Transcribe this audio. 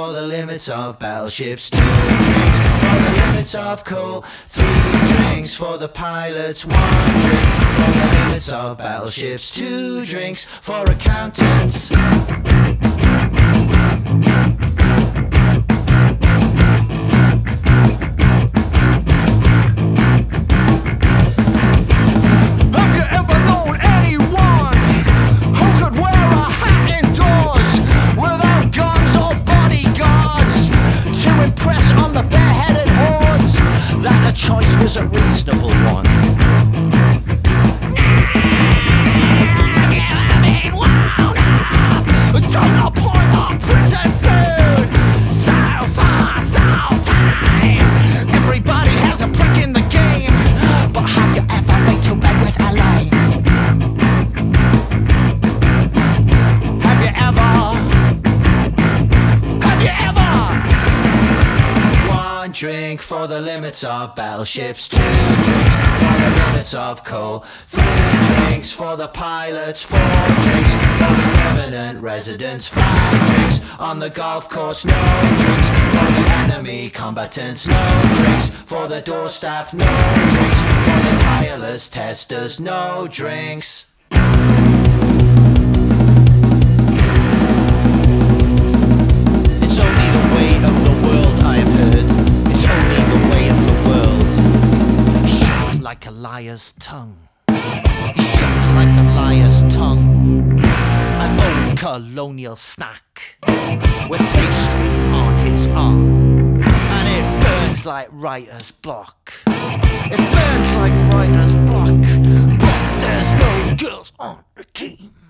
for the limits of battleships. 2 drinks for the limits of coal. 3 drinks for the pilots. 1 drink for the limits of battleships. 2 drinks for accountants. The choice was a reasonable one. Don't appoint our prison food. So far, so time. Everybody has a prick in the game. But have you ever been to bed with Elaine? Have you ever? Have you ever? 1 drink for the limits of battleships. 2 drinks for the limits of coal. 3 drinks for the pilots. 4 drinks for the permanent residents. 5 drinks on the golf course. No drinks for the enemy combatants. No drinks for the door staff. No drinks for the tireless testers. No drinks. It's only the way of the world, I have heard. It's only the way of the world. Shook like a liar's tongue. He shook like a liar's tongue. An old colonial snack with pastry on his arm. And it burns like writer's block. It burns like writer's block. But there's no girls on the team.